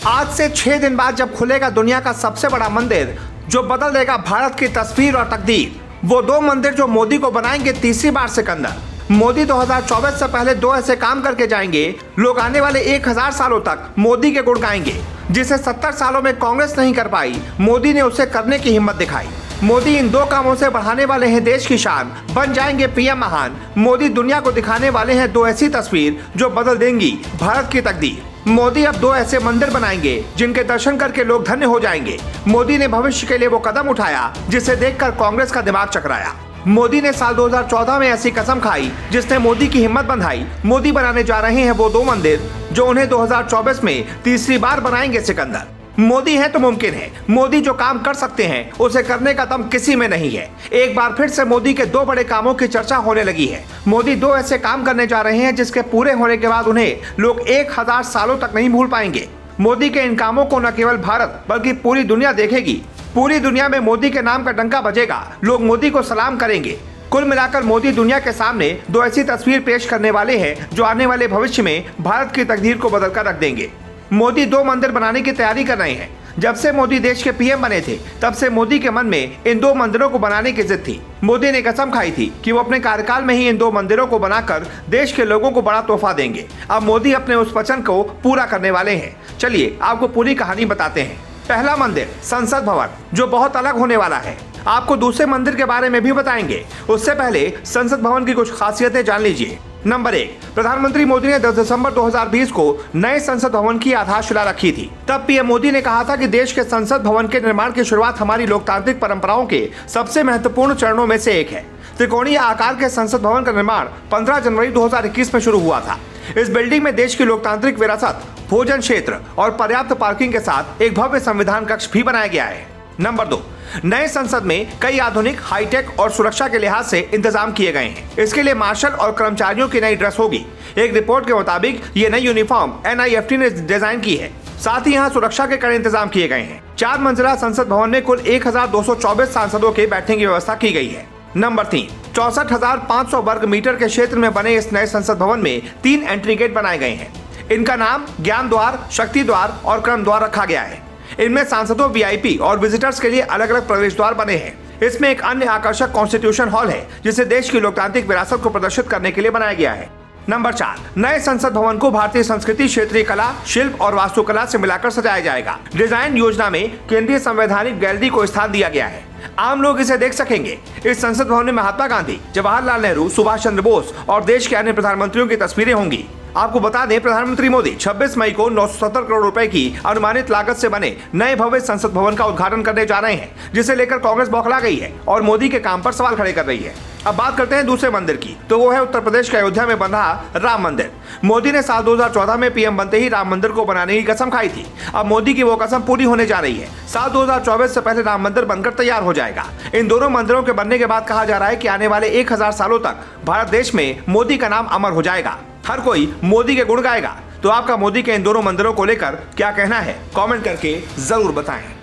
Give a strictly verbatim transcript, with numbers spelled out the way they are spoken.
आज से छह दिन बाद जब खुलेगा दुनिया का सबसे बड़ा मंदिर जो बदल देगा भारत की तस्वीर और तकदीर, वो दो मंदिर जो मोदी को बनाएंगे तीसरी बार सिकंदर। मोदी दो हज़ार चौबीस से पहले दो ऐसे काम करके जाएंगे, लोग आने वाले एक हजार सालों तक मोदी के गुण गाएंगे। जिसे सत्तर सालों में कांग्रेस नहीं कर पाई, मोदी ने उसे करने की हिम्मत दिखाई। मोदी इन दो कामों से बढ़ाने वाले हैं देश की शान, बन जाएंगे पीएम महान। मोदी दुनिया को दिखाने वाले हैं दो ऐसी तस्वीर जो बदल देंगी भारत की तकदीर। मोदी अब दो ऐसे मंदिर बनाएंगे जिनके दर्शन करके लोग धन्य हो जाएंगे। मोदी ने भविष्य के लिए वो कदम उठाया जिसे देखकर कांग्रेस का दिमाग चकराया। मोदी ने साल दो हज़ार चौदह में ऐसी कसम खाई जिसने मोदी की हिम्मत बंधाई। मोदी बनाने जा रहे हैं वो दो मंदिर जो उन्हें दो हज़ार चौबीस में तीसरी बार बनाएंगे सिकंदर। मोदी है तो मुमकिन है। मोदी जो काम कर सकते हैं उसे करने का दम किसी में नहीं है। एक बार फिर से मोदी के दो बड़े कामों की चर्चा होने लगी है। मोदी दो ऐसे काम करने जा रहे हैं जिसके पूरे होने के बाद उन्हें लोग एक हजार सालों तक नहीं भूल पाएंगे। मोदी के इन कामों को न केवल भारत बल्कि पूरी दुनिया देखेगी। पूरी दुनिया में मोदी के नाम का डंका बजेगा, लोग मोदी को सलाम करेंगे। कुल मिलाकर मोदी दुनिया के सामने दो ऐसी तस्वीर पेश करने वाले हैं जो आने वाले भविष्य में भारत की तकदीर को बदलकर रख देंगे। मोदी दो मंदिर बनाने की तैयारी कर रहे हैं। जब से मोदी देश के पीएम बने थे तब से मोदी के मन में इन दो मंदिरों को बनाने की जिद थी। मोदी ने कसम खाई थी कि वो अपने कार्यकाल में ही इन दो मंदिरों को बनाकर देश के लोगों को बड़ा तोहफा देंगे। अब मोदी अपने उस वचन को पूरा करने वाले हैं। चलिए आपको पूरी कहानी बताते हैं। पहला मंदिर संसद भवन, जो बहुत अलग होने वाला है। आपको दूसरे मंदिर के बारे में भी बताएंगे, उससे पहले संसद भवन की कुछ खासियतें जान लीजिए। नंबर एक, प्रधानमंत्री मोदी ने दस दिसंबर दो हज़ार बीस को नए संसद भवन की आधारशिला रखी थी। तब पीएम मोदी ने कहा था कि देश के संसद भवन के निर्माण की शुरुआत हमारी लोकतांत्रिक परंपराओं के सबसे महत्वपूर्ण चरणों में से एक है। त्रिकोणीय आकार के संसद भवन का निर्माण पंद्रह जनवरी दो हज़ार इक्कीस में शुरू हुआ था। इस बिल्डिंग में देश की लोकतांत्रिक विरासत, भोजन क्षेत्र और पर्याप्त पार्किंग के साथ एक भव्य संविधान कक्ष भी बनाया गया है। नंबर दो, नए संसद में कई आधुनिक, हाईटेक और सुरक्षा के लिहाज से इंतजाम किए गए हैं। इसके लिए मार्शल और कर्मचारियों की नई ड्रेस होगी। एक रिपोर्ट के मुताबिक ये नई uniform N I F T ने डिजाइन की है। साथ ही यहाँ सुरक्षा के कड़े इंतजाम किए गए हैं। चार मंजिला संसद भवन में कुल एक हजार दो सौ चौबीस सांसदों के बैठने की व्यवस्था की गई है। नंबर तीन, चौसठ हजार पाँच सौ वर्ग मीटर के क्षेत्र में बने इस नए संसद भवन में तीन एंट्री गेट बनाए गए हैं। इनका नाम ज्ञान द्वार, शक्ति द्वार और क्रम द्वार रखा गया है। इनमें सांसदों, वी आई पी और विजिटर्स के लिए अलग अलग प्रवेश द्वार बने हैं। इसमें एक अन्य आकर्षक कॉन्स्टिट्यूशन हॉल है जिसे देश की लोकतांत्रिक विरासत को प्रदर्शित करने के लिए बनाया गया है। नंबर चार, नए संसद भवन को भारतीय संस्कृति, क्षेत्रीय कला, शिल्प और वास्तुकला से मिलाकर सजाया जाएगा। डिजाइन योजना में केंद्रीय संवैधानिक गैलरी को स्थान दिया गया है। आम लोग इसे देख सकेंगे। इस संसद भवन में महात्मा गांधी, जवाहरलाल नेहरू, सुभाष चंद्र बोस और देश के अन्य प्रधानमंत्रियों की तस्वीरें होंगी। आपको बता दें, प्रधानमंत्री मोदी छब्बीस मई को नौ सौ सत्तर करोड़ रुपए की अनुमानित लागत से बने नए भव्य संसद भवन का उद्घाटन करने जा रहे हैं, जिसे लेकर कांग्रेस बौखला गई है और मोदी के काम पर सवाल खड़े कर रही है। अब बात करते हैं दूसरे मंदिर की, तो वो है उत्तर प्रदेश के अयोध्या में बन रहा राम मंदिर। मोदी ने साल दो हज़ार चौदह में पीएम बनते ही राम मंदिर को बनाने की कसम खाई थी। अब मोदी की वो कसम पूरी होने जा रही है। साल दो हज़ार चौबीस से पहले राम मंदिर बनकर तैयार हो जाएगा। इन दोनों मंदिरों के बनने के बाद कहा जा रहा है कि आने वाले एक हजार सालों तक भारत देश में मोदी का नाम अमर हो जाएगा। हर कोई मोदी के गुण गाएगा। तो आपका मोदी के इन दोनों मंदिरों को लेकर क्या कहना है, कमेंट करके जरूर बताएं।